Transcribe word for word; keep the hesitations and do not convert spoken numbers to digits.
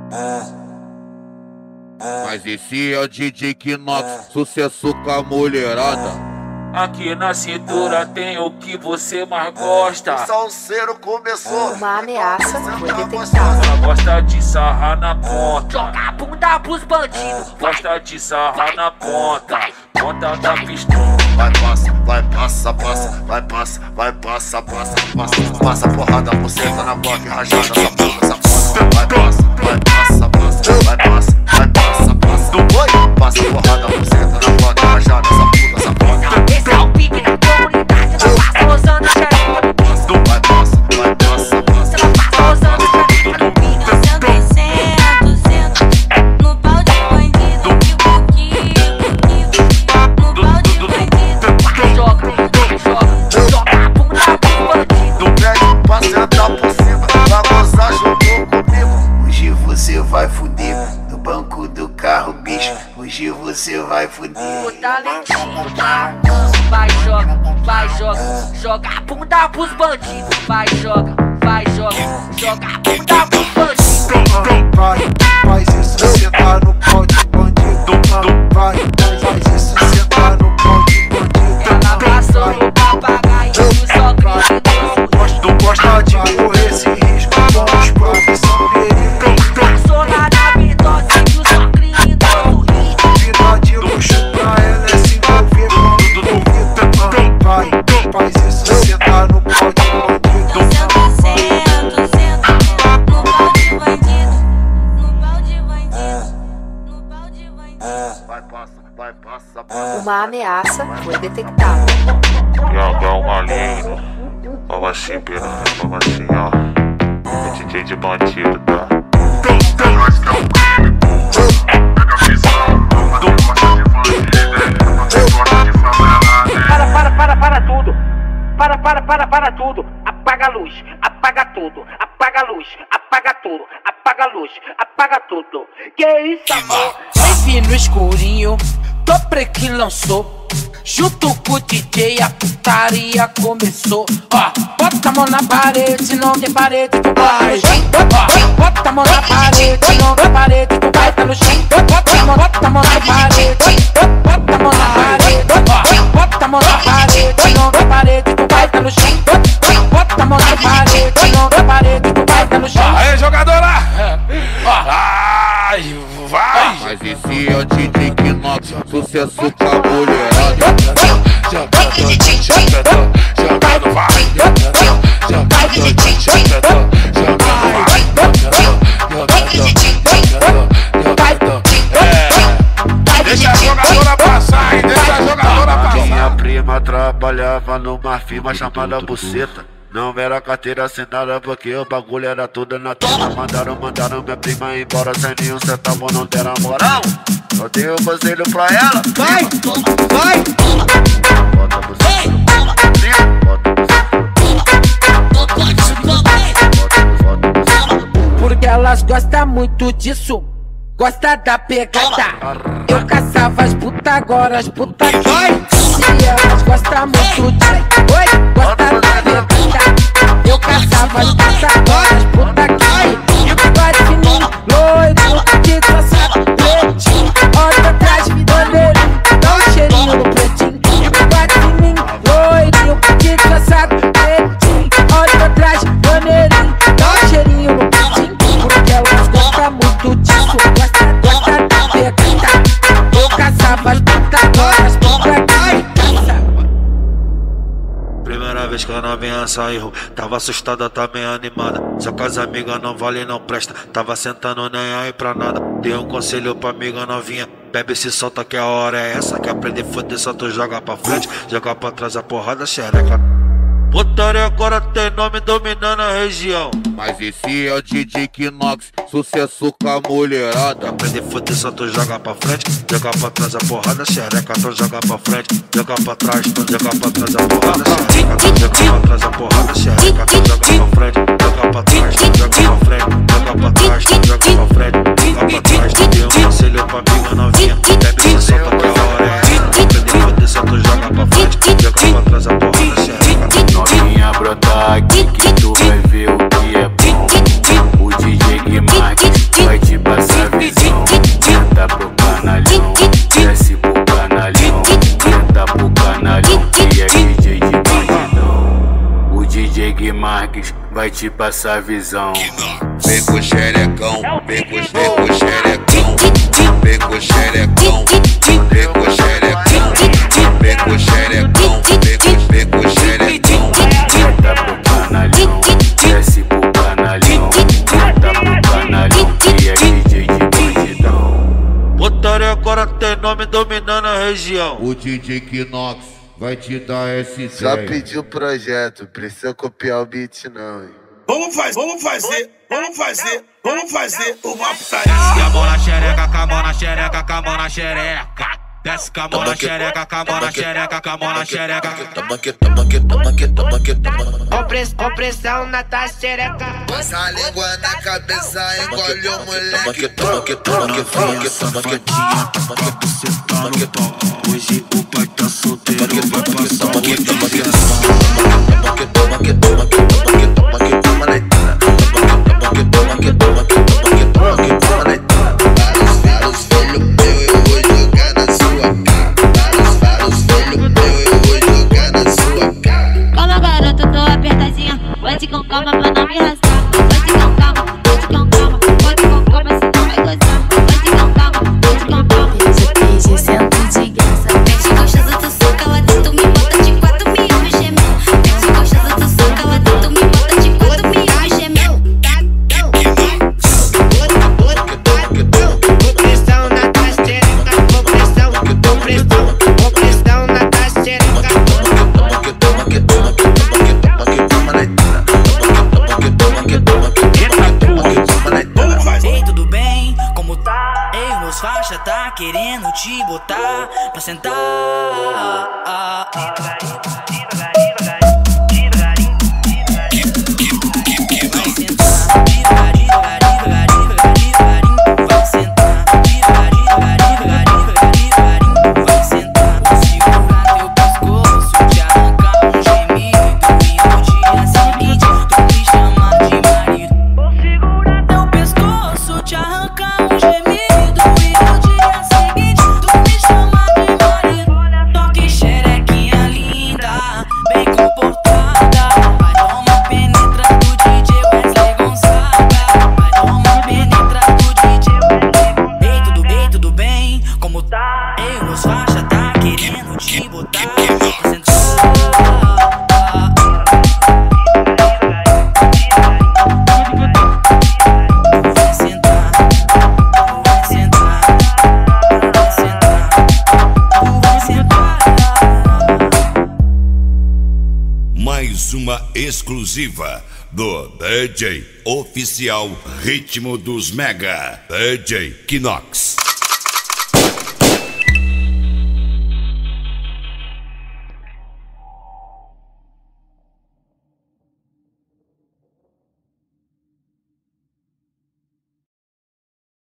Mas esse é o D J Kinox, sucesso com a mulherada. Aqui na cintura tem o que você mais gosta. O salseiro começou. Uma ameaça foi detectada. Ela gosta de sarrar na ponta. Joga a bunda pros bandidos. Gosta de sarrar na ponta. Ponta da pistola. Vai passa, vai passa, passa, vai passa, vai passa, passa, passa, passa porrada, buceta na boca, rajada, essa porra, essa porra. Vai passa, vai passa, passa, vai passa, vai passa, passa. Do boi, passa porrada, buceta na boca, rajada, essa porra, essa porra. Esse é o pique da comunidade. Ela passa rosando a xereca. Vai passa, vai passa, passa. Ela passa rosando a xereca do pique. Sendo, sendo, no pau de bandido. No pau de bandido. Joga, joga, joga a bunda pros bandidos. Do prédio pra sentar por cima, pra gozar junto comigo. Hoje você vai fuder, no banco do carro, bicho. Hoje você vai fuder. O talentinho tá. Vai, joga, vai, joga. Joga a bunda pros bandidos. Vai, joga, vai, joga. Joga a bunda pros bandidos. Vai, faz isso, cê tá no pau de bandido. Vai, faz isso, cê tá no pau de bandido. Ela passou no papagaio e só criminoso. Gosto, gosta de correr esse risco, bons profissão perigo. Passou lá na Vitória e só criminoso. Vida de luxo pra ela é se envolver com duvida. Vai, faz isso, cê tá no pau de bandido. Sendo, sendo, no pau de bandido. No pau de bandido. No pau de bandido. Vai passa, vai passa, passa. Uma ameaça foi detectada. Joga uma linha, vamos assim, piranha, vamos assim, ó. É D J de bandido, tá? Nós que é o crime, pega a visão. Não gosta de bandido, não gosta de favela. Para, para, para, para tudo. Para, para, para, para tudo. Apaga a luz, apaga tudo. Apaga a luz, apaga tudo. Apaga a luz, apaga tudo. Que isso, amor? Baby no escurinho, tô prequinho lançou. Junto com o D J a putaria começou. Ó, bota a mão na parede, não tem parede, tu bota no chão. Ó, bota a mão na parede, não tem parede, tu vai tá no chão. Bota a mão, bota a mão na parede, bota a mão na parede. Ó, bota a mão na parede, não tem parede, tu vai tá no chão. Bota a mão na parede, não tem parede, tu vai tá no chão. Aí, jogadora! Ai, vai! Mas esse é o D J Kinox, sucesso com a mulherada. Jogando, jogando, jogando, vai! Jogando, jogando, jogando, vai! Jogando, é! Deixa a jogadora passar, hein? Deixa a jogadora passar! Minha prima trabalhava numa firma chamada Buceta. Não era carteira assinada porque o bagulho era tudo na tela. Mandaram, mandaram minha prima embora sem nenhum centavo, não deram moral. Só dei um conselho pra ela. Vai, vai. Bota você no bota você. Porque elas gostam muito disso, gosta da pegada. Eu caçava as putas, agora as putas vai. Se elas gostam muito disso, oi, gosta da pegada. Eu caçava as putas, agora as putas vai. E o vai fininho, loiro, de traçado pretinho. Olha atrás, bandeirinho, dá um cheirinho no pretinho. E o vai fininho, loiro, de traçado pretinho. Olha atrás, bandeirinho, dá um cheirinho no pretinho. Porque elas gostam muito disso, gosta, gosta da pegada. Eu caçava as putas, agora as putas vai. Primeira vez que a novinha saiu, tava assustada, tá bem animada. Só que as amigas não vale, não presta. Tava sentando nem aí pra nada. Dei um conselho pra amiga novinha: bebe, se solta que a hora é essa. Quer aprender foder, só tu joga pra frente, joga pra trás a porrada xereca. Putaria agora tem nome dominando a região. Mas esse é o D J Kinox, sucesso com a mulherada. Aprender foder, só tu joga pra frente, joga pra trás a porrada xereca. Tu joga pra frente, joga pra trás, tu joga pra trás a porrada xereca. Tu joga pra trás a porrada xereca. Tu joga pra frente, joga pra trás, tu joga pra frente, joga pra trás, tu joga pra frente, joga pra trás. Dei um conselho pra amiga novinha: bebe, se solta que a hora é essa. Aprender foder, só tu joga pra frente, joga pra trás a porrada xereca. Novinha, brota aqui que tu vai ver o que é bom. O D J Kinox vai te te passar a visão. Vem com xerecão, vem com vem com xerecão, vem com xerecão, vem com xerecão, vem com xerecão, vem com vem com xerecão. Tá pro canalhão, desce pro canalhão, tá pro canalhão, que é D J de bandidão. Botaria agora tem nome dominando a região. O D J Kinox vai te dar esse só pediu o projeto, precisa copiar o beat não, hein. Vamos fazer, vamos fazer, vamos fazer, vamos fazer uma putaria. Desce com a mão na xereca, com a mão na xereca, com a mão na xereca. Desce com a mão na xereca, com a mão na xereca, com a mão na xereca. Com pressão na tua xereca. Passa a língua na cabeça, engole o moleque. Novinha safadinha, que você tá no pau. Hoje o pai tá solteiro, vai passar o dia. Pode com calma pra não me arrastar. Pode com calma, pode com calma, pode com calma, senão vai gozar. Pode com calma, pode com calma. D J sento de graça. Mete gostoso, tu soca lá dentro, me bota de quatro, me ama gemeu. Mete gostoso, tu soca lá dentro, me bota de quatro, me ama gemeu. Com pressão na tua xereca, com pressão, com pressão, com pressão na tua xereca. Ei, tudo bem? Como tá? Ei, meus faixa tá querendo te botar pra sentar. Mais uma exclusiva do D J oficial Ritmo dos Mega, D J Kinox.